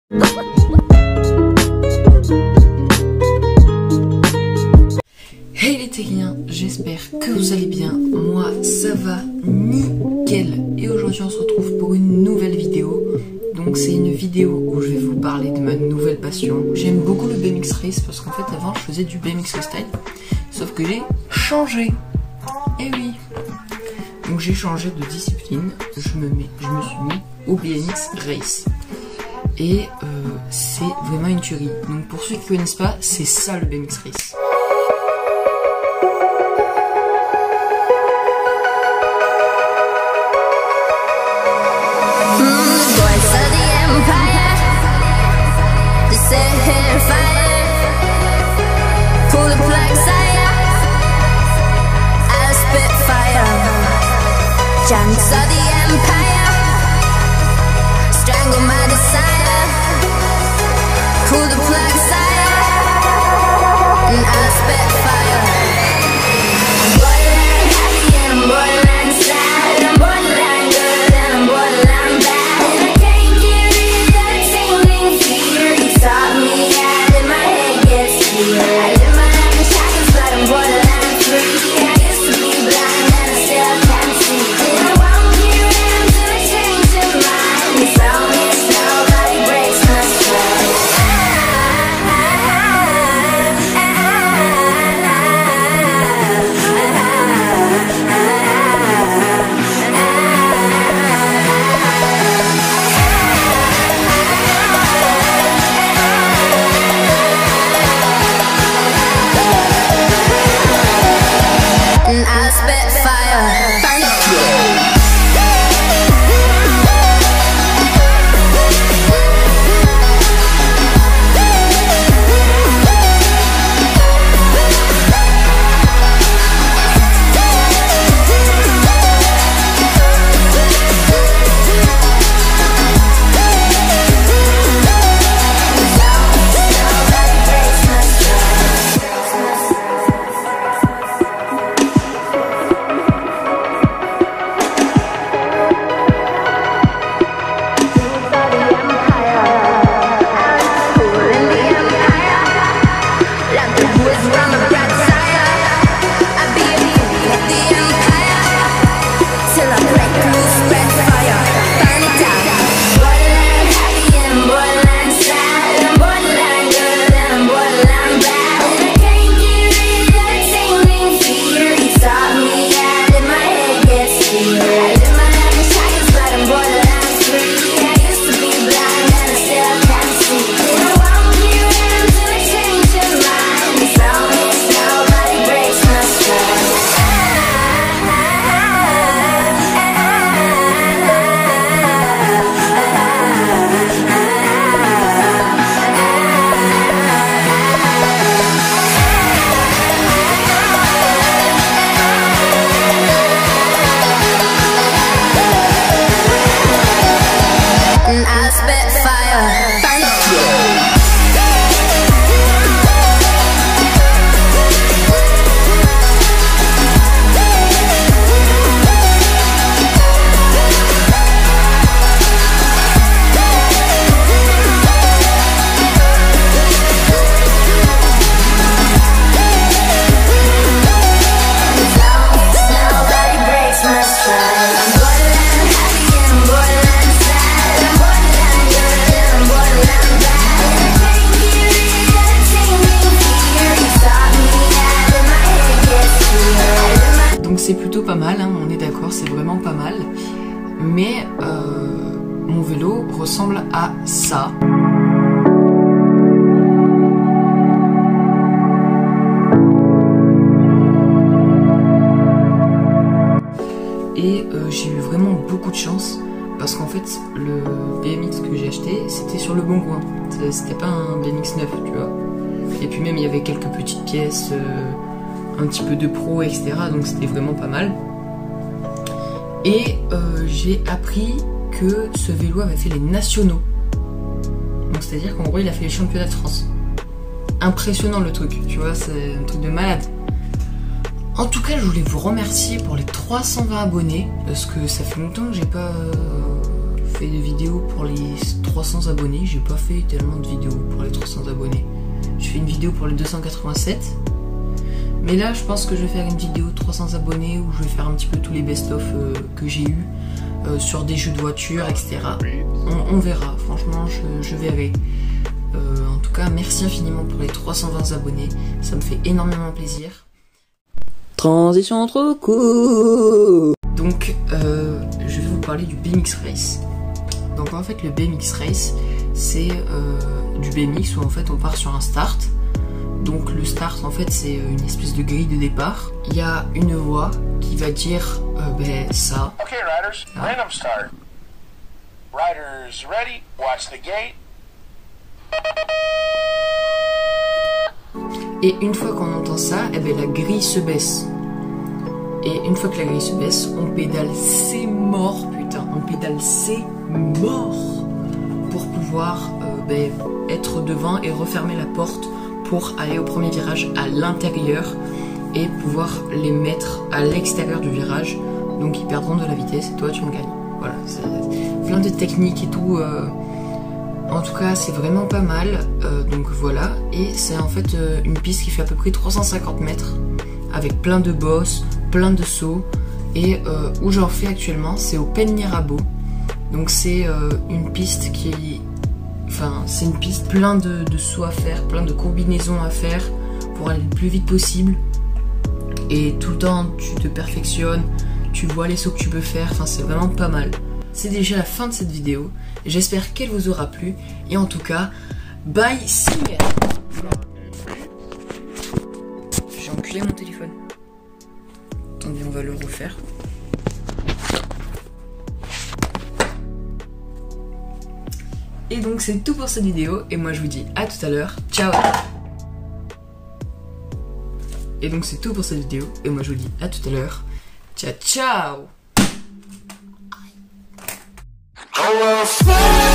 Hey les techniens, j'espère que vous allez bien. Moi ça va nickel. Et aujourd'hui on se retrouve pour une nouvelle vidéo. Donc c'est une vidéo où je vais vous parler de ma nouvelle passion. J'aime beaucoup le BMX Race parce qu'en fait avant je faisais du BMX Freestyle. Sauf que j'ai changé. Eh oui. Donc j'ai changé de discipline. Je me suis mis au BMX Race. Et c'est vraiment une tuerie. Donc pour ceux qui ne connaissent pas, c'est ça le BMX Race. Giants of the empire, strangle my desire, pull the plug sire, and I spit fire. I'm borderline happy and I'm borderline sad, I'm borderline good and I'm borderline bad, and I can't get rid of that tingling fear you taught me at, and my head gets clear. I live my life in shackles but I'm borderline free. I used to be blind and I still can't see. C'est plutôt pas mal, hein, on est d'accord, c'est vraiment pas mal. Mais mon vélo ressemble à ça. Et j'ai eu vraiment beaucoup de chance parce qu'en fait le BMX que j'ai acheté c'était sur le bon coin. C'était pas un BMX neuf, tu vois. Et puis même il y avait quelques petites pièces. Un petit peu de pro, etc. Donc c'était vraiment pas mal. Et j'ai appris que ce vélo avait fait les nationaux. Donc c'est à dire qu'en gros il a fait les championnats de France. Impressionnant le truc, tu vois, c'est un truc de malade. En tout cas je voulais vous remercier pour les 320 abonnés. Parce que ça fait longtemps que j'ai pas fait de vidéos pour les 300 abonnés. J'ai pas fait tellement de vidéos pour les 300 abonnés. Je fais une vidéo pour les 287. Mais là, je pense que je vais faire une vidéo de 300 abonnés où je vais faire un petit peu tous les best-of que j'ai eu sur des jeux de voiture, etc. On verra, franchement, je verrai. En tout cas, merci infiniment pour les 320 abonnés. Ça me fait énormément plaisir. Transition trop cool. Donc, je vais vous parler du BMX Race. Donc en fait, le BMX Race, c'est du BMX où en fait on part sur un start. Donc le start, en fait, c'est une espèce de grille de départ. Il y a une voix qui va dire ça. Okay, riders, random start. Riders ready, watch the gate. Et une fois qu'on entend ça, la grille se baisse. Et une fois que la grille se baisse, on pédale, c'est mort, putain, on pédale, c'est mort, pour pouvoir être devant et refermer la porte pour aller au premier virage à l'intérieur et pouvoir les mettre à l'extérieur du virage. Donc ils perdront de la vitesse et toi tu en gagnes. Voilà, c'est plein de techniques et tout. En tout cas, c'est vraiment pas mal. Donc voilà, et c'est en fait une piste qui fait à peu près 350 mètres avec plein de bosses, plein de sauts. Et où j'en fais actuellement, c'est au Pen Mirabeau. Donc c'est une piste qui... Enfin, c'est une piste plein de sauts à faire, plein de combinaisons à faire pour aller le plus vite possible. Et tout le temps, tu te perfectionnes, tu vois les sauts que tu peux faire, enfin c'est vraiment pas mal. C'est déjà la fin de cette vidéo, j'espère qu'elle vous aura plu. Et en tout cas, bye Singer. J'ai enculé mon téléphone. Attendez, on va le refaire. Et donc c'est tout pour cette vidéo, et moi je vous dis à tout à l'heure, ciao. Et donc c'est tout pour cette vidéo, et moi je vous dis à tout à l'heure, ciao ciao.